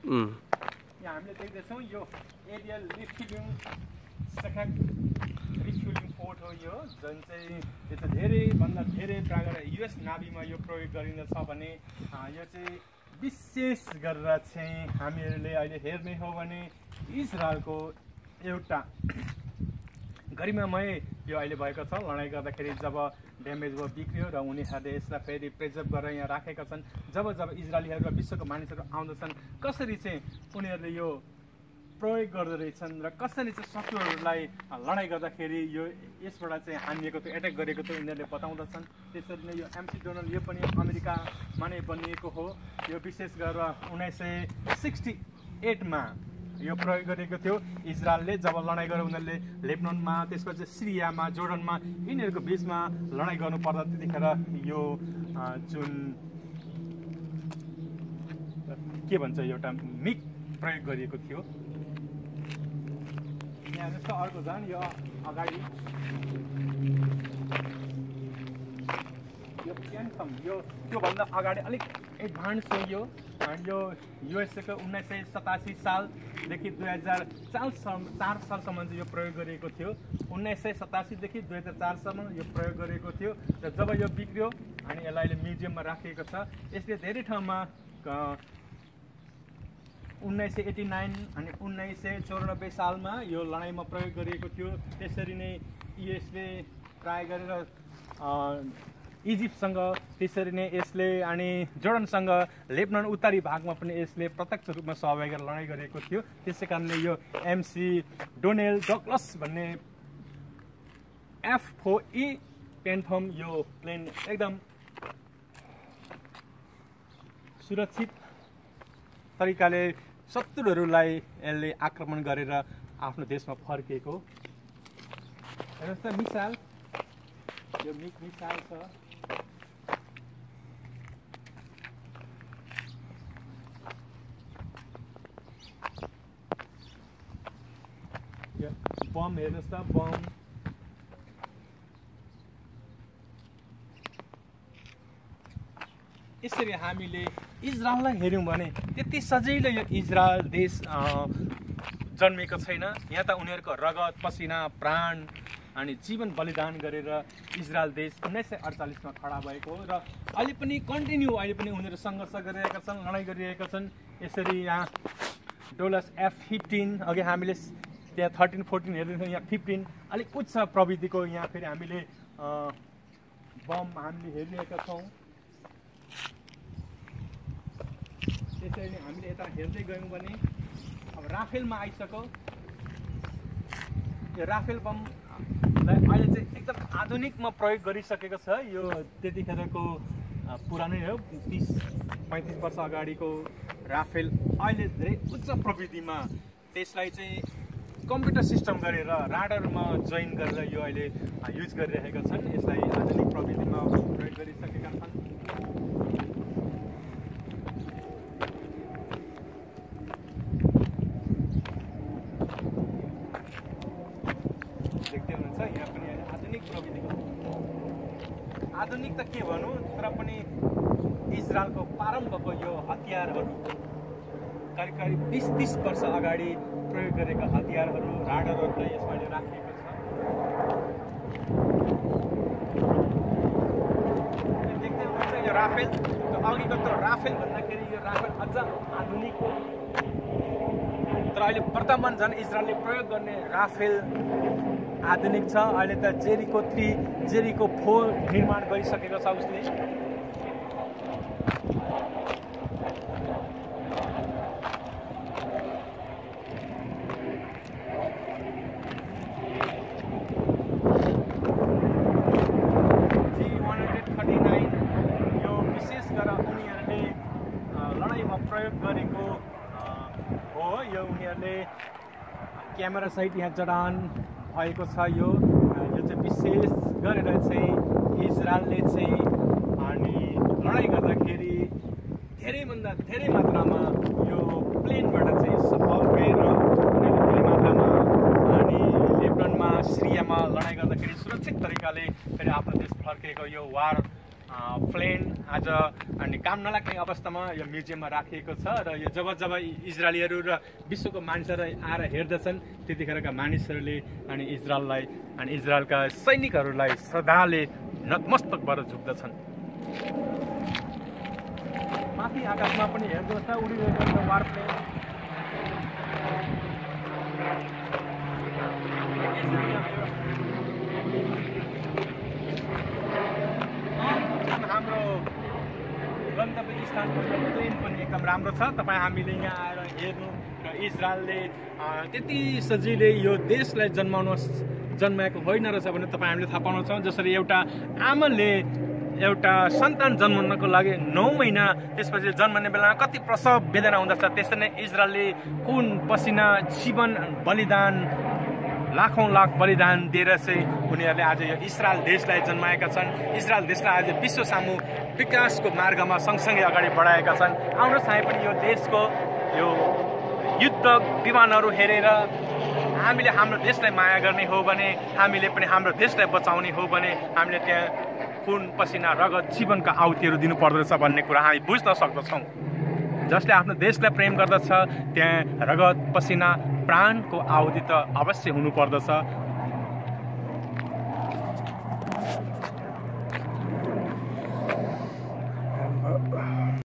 यहाँ हामीले देख्दैछौँ यो एरियल रिफ्युलिङ रिफ्युलिङ पोर्ट हो यो, जुन चाहिँ यो चाहिँ धेरैभन्दा धेरै प्रायः युएस नाभीमा यो प्रयोग गरिँदछ भने यो चाहिँ विशेष गरेर चाहिँ हामीहरूले अहिले हेर्ने हो भने इजरायलको एउटा गरिमामय यो अहिले भएको छ। लडाइँ गर्दाखेरि जब ड्यामेज भयो, बिग्रियो र उनीहरूले यसलाई फेरि प्रिजर्भ गरेर यहाँ राखेका छन्। जब इजरायलीहरू र विश्वको मानिसहरू आउँदछन् कसरी चाहिँ उनीहरूले यो प्रयोग गर्दो रहेछन् र कसरी चाहिँ शत्रुहरूलाई लडाइँ गर्दाखेरि यो यसबाट चाहिँ हानिएको थियो, एट्याक गरेको थियो उनीहरूले बताउँदछन्। त्यसरी नै यो एमसी डोनाल्ड यो पनि अमेरिकामा नै बनिएको हो। यो विशेष गरेर 1968मा यो प्रयोग गरेको थियो। इजरायलले जब लडाइँ गरेर उनीहरूले लेबननमा, त्यसपछि सिरियामा, जोर्डनमा यिनीहरूको बिचमा लडाइँ गर्नुपर्दा त्यतिखेर यो जुन के भन्छ एउटा मिग प्रयोग गरिएको थियो। यहाँ जस्तो अर्को झन् यो अगाडि यो क्यान्थम यो त्योभन्दा अगाडि अलिक एडभान्स हो यो। यो युएसएको 1987 सालदेखि 2004 सालसम्म चाहिँ यो प्रयोग गरिएको थियो। 1987 देखि 2004 सम्म यो प्रयोग गरिएको थियो र जब यो बिग्रियो अनि यसलाई अहिले म्युजियममा राखिएको छ। यसले धेरै ठाउँमा 1989 अनि 1994 सालमा यो लडाइँमा प्रयोग गरिएको थियो। त्यसरी नै यसले ट्राई गरेर इजिप्टसँग, त्यसरी नै यसले अनि जोर्डनसँग, लेबनन उत्तरी भागमा पनि यसले प्रत्यक्ष रूपमा सहभागी गरेर लडाइँ गरेको थियो। त्यसै कारणले यो एमसी डोनाल्ड डगलस भन्ने F4E पेन्थम यो प्लेन एकदम सुरक्षित तरिकाले शत्रुहरूलाई यसले आक्रमण गरेर आफ्नो देशमा फर्किएको। हेर्नुहोस् त मिसाइल, यो मिसाइल छ। यो बम हेर्नुहोस् त, बम। यसरी हामीले इजरायललाई हेऱ्यौँ भने त्यति सजिलो यो इजरायल देश जन्मेको छैन। यहाँ त उनीहरूको रगत, पसिना, प्राण अनि जीवन बलिदान गरेर इजरायल देश 1948मा खडा भएको हो र अहिले पनि कन्टिन्यू, अहिले पनि उनीहरू सङ्घर्ष गरिरहेका छन्, लडाइँ गरिरहेका छन्। यसरी यहाँ डोलस F-15, अघि हामीले त्यहाँ 13-14 हेर्दैछौँ, यहाँ 15 अलिक उच्च प्रविधिको यहाँ फेरि हामीले बम हामीले हेरिरहेका छौँ। त्यसरी नै हामीले यता हेर्दै गयौँ भने अब राफेलमा आइसक्यो। यो राफेल बमलाई अहिले चाहिँ एकदम आधुनिकमा प्रयोग गरिसकेको छ। यो त्यतिखेरको पुरानै हो, 30-35 वर्ष अगाडिको राफेल अहिले धेरै उच्च प्रविधिमा त्यसलाई चाहिँ कम्प्युटर सिस्टम गरेर राडारमा जोइन गरेर यो अहिले युज गरिरहेका छन्। यसलाई आधुनिक प्रविधिमा प्रयोग गरिसकेका छन्। यहाँ पनि आधुनिक प्रविधिको, आधुनिक त के भनौँ, तर पनि इजरायलको प्रारम्भको यो हतियारहरू करिब 20-30 वर्ष अगाडि प्रयोग गरेका हतियारहरू, राडरहरूलाई यसमा राखिएको छ। देख्दै हुनुहुन्छ यो राफेल, अघिको त राफेल भन्दाखेरि यो राफेल अझ आधुनिक हो। तर अहिले वर्तमान झन् इजरायलले प्रयोग गर्ने राफेल आधुनिक छ। अहिले त जेरिको 3, जेरिको 4 निर्माण गरिसकेको छ उसले। G139 यो विशेष गरेर उनीहरूले लडाइँमा प्रयोग गरेको हो। यो उनीहरूले क्यामेरा सहित यहाँ जडान भएको छ। यो चाहिँ विशेष गरेर चाहिँ इजरायलले चाहिँ अनि लडाइँ गर्दाखेरि धेरैभन्दा धेरै मात्रामा यो प्लेनबाट चाहिँ सफल भएर उनीहरूले धेरै मात्रामा अनि लेबननमा, सिरियामा लडाइँ गर्दाखेरि सुरक्षित तरिकाले फेरि आफ्नो देश फर्केको यो वार प्लेन आज अनि काम नलाग्ने अवस्थामा यो म्युजियममा राखिएको छ र यो जब जब इजरायलीहरू र विश्वको मानिसहरू आएर हेर्दछन् त्यतिखेरका मानिसहरूले अनि इजरायललाई अनि इजरायलका सैनिकहरूलाई श्रद्धाले नतमस्तक भएर झुक्दछन्। माथि आकाशमा पनि हेर्दछ उडिरहेको छ वार प्लेन। हाम्रो गन्तव्य स्थानको प्लेन पनि एकदम राम्रो छ। तपाईँ हामीले यहाँ आएर हेर्नु र इजरायलले त्यति सजिलै यो देशलाई जन्माएको होइन रहेछ भने तपाईँ हामीले थाहा पाउँछौँ। जसरी एउटा आमाले एउटा सन्तान जन्माउनको लागि 9 महिना त्यसपछि जन्मने बेलामा कति प्रसव वेदना हुँदछ, त्यसरी नै इजरायलले खुन पसिना जीवन बलिदान लाखौँ लाख बलिदान दिएर चाहिँ उनीहरूले आज यो इजरायल देशलाई जन्माएका छन्। इजरायल देशलाई आज विश्व सामु विकासको मार्गमा सँगसँगै अगाडि बढाएका छन्। आउनुहोस् हामी पनि यो देशको यो युद्ध विमानहरू हेरेर हामीले हाम्रो देशलाई माया गर्ने हो भने, हामीले पनि हाम्रो देशलाई बचाउने हो भने हामीले त्यहाँ खुन पसिना रगत जीवनका आहुतिहरू दिनुपर्दो रहेछ भन्ने कुरा हामी बुझ्न सक्दछौँ। जसले आफ्नो देशलाई प्रेम गर्दछ त्यहाँ रगत पसिना प्राणको आहुति त अवश्य हुनुपर्दछ।